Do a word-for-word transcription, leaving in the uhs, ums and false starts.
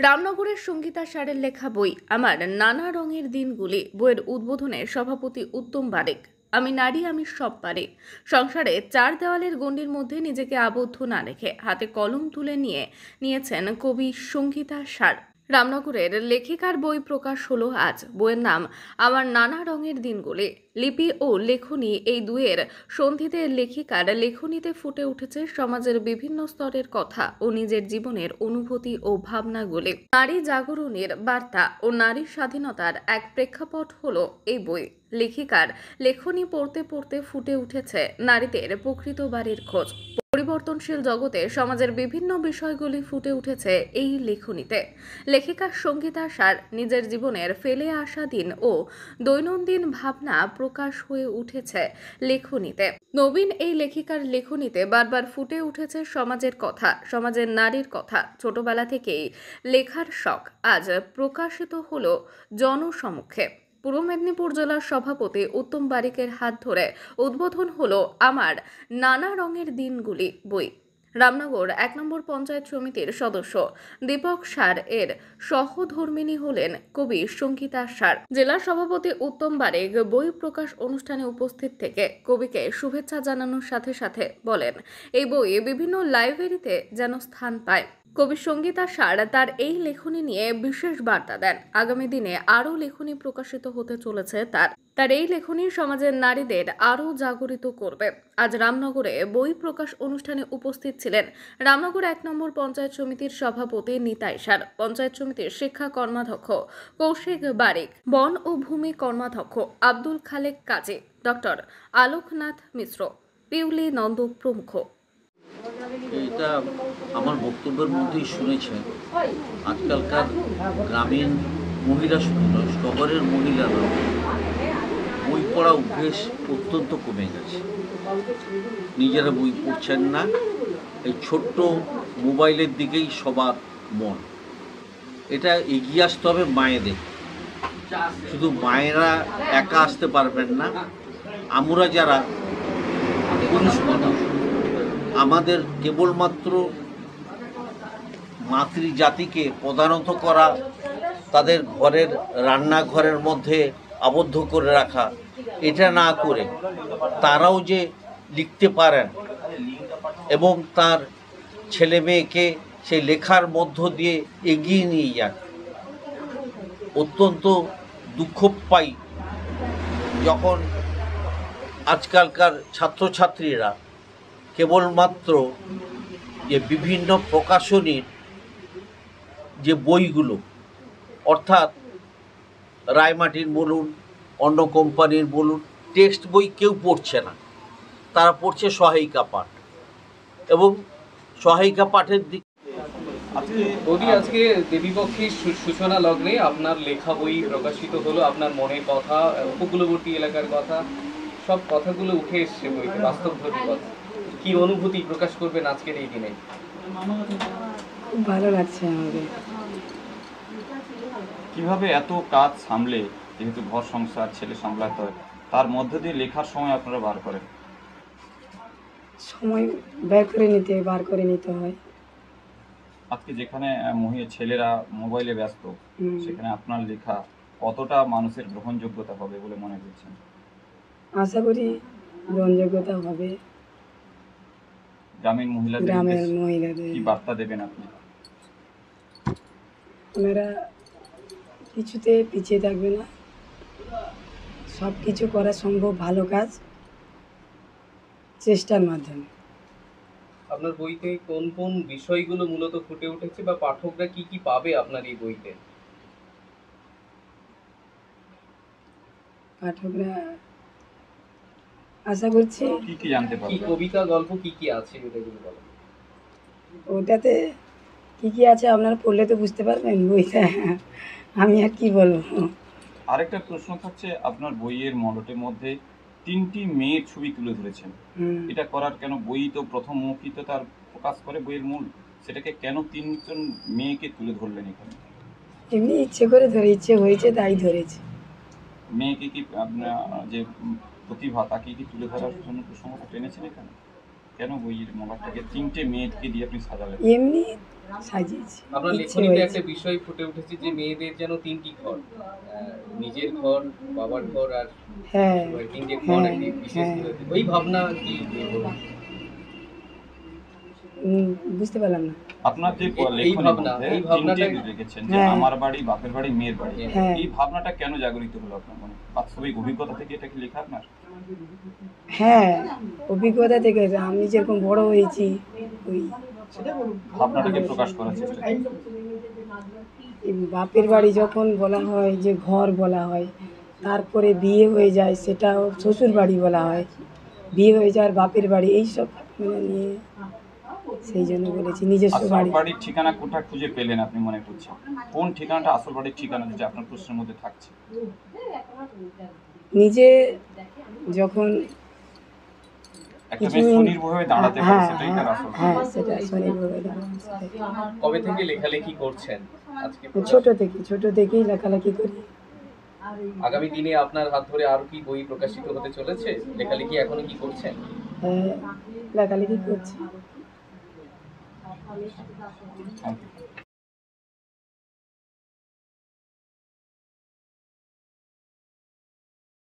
রামনগরের সঙ্গীতা সারের লেখা বই আমার নানা রঙের দিনগুলি বইয়ের উদ্বোধনে সভাপতি উত্তম বারেক। আমি নারী, আমি সব পারি। সংসারে চার দেওয়ালের গণ্ডির মধ্যে নিজেকে আবদ্ধ না রেখে হাতে কলম তুলে নিয়ে নিয়েছেন কবি সঙ্গীতা সার। রামনগরের লেখিকার বই প্রকাশ হলো আজ। বইয়ের নাম আমার নানা রঙের দিনগুলি। লিপি ও লেখনী এই দুয়ের সন্ধিতে লেখিকার লেখনীতে ফুটে উঠেছে সমাজের বিভিন্ন স্তরের কথা ও নিজের জীবনের অনুভূতি ও ভাবনাগুলি। নারী জাগরণের বার্তা ও নারী স্বাধীনতার এক প্রেক্ষাপট হলো এই বই। লেখিকার লেখনী পড়তে পড়তে ফুটে উঠেছে নারীদের প্রকৃত বাড়ির খোঁজ। পরিবর্তনশীল জগতে সমাজের বিভিন্ন বিষয়গুলি ফুটে উঠেছে এই লেখনীতে। লেখিকা সঙ্গীতা সার নিজের জীবনের ফেলে আসা দিন ও দৈনন্দিন ভাবনা প্রকাশ হয়ে উঠেছে লেখনীতে। নবীন এই লেখিকার লেখনীতে বারবার ফুটে উঠেছে সমাজের কথা, সমাজের নারীর কথা। ছোটবেলা থেকেই লেখার শখ আজ প্রকাশিত হলো জনসমক্ষে। পূর্ব মেদিনীপুর জেলার সভাপতি উত্তম বারিকের হাত ধরে উদ্বোধন হলো আমার নানা রঙের দিনগুলি বই। রামনগর এক নম্বর পঞ্চায়েত সমিতির সদস্য দীপক সার এর সহধর্মিণী হলেন কবি সঙ্গীতা সার। জেলা সভাপতি উত্তম বারেক বই প্রকাশ অনুষ্ঠানে উপস্থিত থেকে কবিকে শুভেচ্ছা জানানোর সাথে সাথে বলেন, এই বই বিভিন্ন লাইব্রেরিতে যেন স্থান পায়। কবি সঙ্গীতা সার তার এই লেখনী নিয়ে বিশেষ বার্তা দেন। আগামী দিনে আরও লেখনী প্রকাশিত হতে চলেছে তার তার এই লেখনী সমাজের নারীদের আরও জাগরিত করবে। আজ রামনগরে বই প্রকাশ অনুষ্ঠানে উপস্থিত ছিলেন রামনগর এক নম্বর পঞ্চায়েত সমিতির সভাপতি নিতাই সার, পঞ্চায়েত সমিতির শিক্ষা কর্মাধ্যক্ষ কৌশিক বারিক, বন ও ভূমি কর্মাধ্যক্ষ আব্দুল খালেক কাজী, ডক্টর আলোকনাথ মিশ্র, পিউলি নন্দ প্রমুখ। এটা আমার বক্তব্যের মধ্যেই শুনেছেন, আজকালকার গ্রামীণ মহিলা শুধু নয়, শহরের মহিলারা বই পড়া অভ্যেস অত্যন্ত কমে গেছে। নিজেরা বই পড়ছেন না, এই ছোট্ট মোবাইলের দিকেই সবার মন। এটা এগিয়ে আসতে হবে মায়েদের। শুধু মায়েরা একা আসতে পারবেন না, আমরা যারা পুরুষ মানুষ আমাদের কেবলমাত্র মাতৃজাতিকে প্রধানত করা, তাদের ঘরের রান্নাঘরের মধ্যে আবদ্ধ করে রাখা, এটা না করে তারাও যে লিখতে পারেন এবং তার ছেলে মেয়েকে সেই লেখার মধ্য দিয়ে এগিয়ে নিয়ে যান। অত্যন্ত দুঃখ পাই যখন আজকালকার ছাত্রছাত্রীরা কেবলমাত্র যে বিভিন্ন প্রকাশনীর যে বইগুলো, অর্থাৎ রায়মাটির বলুন, অন্য কোম্পানির বলুন, টেক্সট বই কেউ পড়ছে না, তারা পড়ছে সহায়িকা পাঠ এবং সহায়িকা পাঠের দিক। আজকে বলি আজকে দেবীপক্ষের সূচনা লগ্নে আপনার লেখা বই প্রকাশিত হলো। আপনার মনের কথা, উপকূলবর্তী এলাকার কথা, সব কথাগুলো উঠে এসছে বইতে, বাস্তবধর্মী কথা। কি অনুভূতি প্রকাশ করবেন আজকের এই দিনে? খুব ভালো লাগছে আমাদের। কিভাবে এত কাজ সামলে, যেহেতু ঘর সংসার ছেলে সামলাতে হয়, তার মধ্যে দিয়ে লেখার সময় আপনারা বার করেন? সময় বের করে নিতে বার করে নিতে হয়। আজকে যেখানে মহিলা ছেলেরা মোবাইলে ব্যস্ত, সেখানে আপনার লেখা কতটা মানুষের গ্রহণযোগ্যতা হবে বলে মনে করছেন? আশা করি গ্রহণযোগ্যতা হবে। গ্রামীণ মহিলাদের গ্রামের মহিলাদের কি বার্তা দেবেন আপনি? ওনারা কিছুতে পিছিয়ে থাকবে না, সব কিছু করা সম্ভব, ভালো কাজ চেষ্টার মাধ্যমে। আপনার বইতে কোন কোন বিষয়গুলো মূলত ফুটে উঠেছে বা পাঠকরা কি কি পাবে আপনার এই বইতে? পাঠকরা আশা করছি কি কি জানতে পারবে? কি কবিতা, গল্প কি কি আছে এগুলো বলেন। ওটাতে কি কি আছে আপনারা পড়লে তো বুঝতে পারবেন বইটা, আমি আর কি বলবো। আরেকটা প্রশ্ন থাকছে, আপনার বইয়ের মডেলের মধ্যে তিনটি মেয়ের ছবি তুলে ধরেছেন, এটা করার কেন? বই তো প্রথম মুখী তো তার প্রকাশ করে বইয়ের মূল, সেটাকে কেন তিনজন মেয়েকে তুলে ধরলেন এখানে? এমনি ইচ্ছে করে ধরে, ইচ্ছে হয়েছে তাই ধরেছে। মেয়েকে কি আপনার যে প্রতিভা, তাকে কি তুলে ধরার জন্য প্রসঙ্গটা টেনেছেন এখানে? কেন বইয়ের মলাটটাকে তিনটে মেয়েকে দিয়ে আপনি সাজালেন? এমনি সাজিয়েছি, আপনার ইচ্ছে লেখনীতে হয়েছে। একটা বিষয় ফুটে উঠেছে যে মেয়েদের যেন তিনটি ঘর, আহ, নিজের ঘর, বাবার ঘর আর হ্যাঁ তিনটে ঘর আর কি হ্যাঁ বিশেষ হ্যাঁ করে। ওই ভাবনা কি কি বলুন? উম, বুঝতে পারলাম না। আপনার যে এই- এই লেখনীর ভাবনা, মধ্যে এই ভাবনাটা- তিনটে রেখেছেন যে হ্যাঁ। আমার বাড়ি, বাপের বাড়ি, মেয়ের বাড়ি, হ্যাঁ। এই ভাবনাটা কেন জাগরিত হলো আপনার মনে? বাস্তবিক অভিজ্ঞতা থেকে এটা কি লেখা আপনার? হ্যাঁ অভিজ্ঞতা থেকে আমি যেরকম বড় হয়েছি ওই ভাবনাটাকে প্রকাশ করার চেষ্টা করেন। এই বাপের বাড়ি যখন বলা হয় যে ঘর বলা হয়, তারপরে বিয়ে হয়ে যায় সেটা ওর শ্বশুর বাড়ি বলা হয়, বিয়ে হয়ে যাওয়ার বাপের বাড়ি, এইসব মানে নিয়ে সেই জন্য বলেছি নিজস্ব আসল বাড়ি। বাড়ির ঠিকানা কোথা খুঁজে পেলেন আপনি মনে করছেন? কোন ঠিকানাটা আসল বাড়ির ঠিকানা যেটা আপনার প্রশ্নের মধ্যে থাকছে? নিজে যখন একটা কিছু মেয়ে স্বনির্ভরভাবে দাঁড়াতে পারে হ্যাঁ সেটাই হ্যাঁ তার আসল হ্যাঁ বাড়ি। সেটা স্বনির্ভর দাঁড়ানো, সেটাই। কবে থেকে লেখালেখি করছেন? আজকে ছোট থেকে ছোট থেকেই লেখালেখি করি। আগামী দিনে আপনার হাত ধরে আরো কি বই প্রকাশিত হতে চলেছে? লেখালেখি এখনো কি করছেন? হ্যাঁ লেখালেখি করছি। Thank you.